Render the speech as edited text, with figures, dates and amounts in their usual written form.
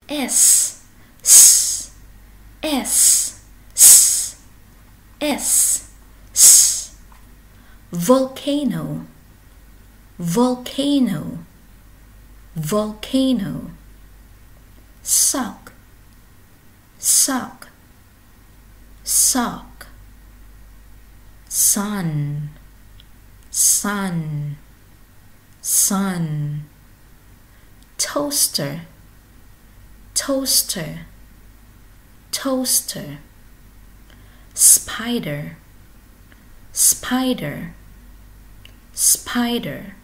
S, S, S, S, S, S. Volcano, volcano, volcano. Sock, sock, sock. Sun, sun, sun. Toaster, toaster, toaster. Spider, spider, spider.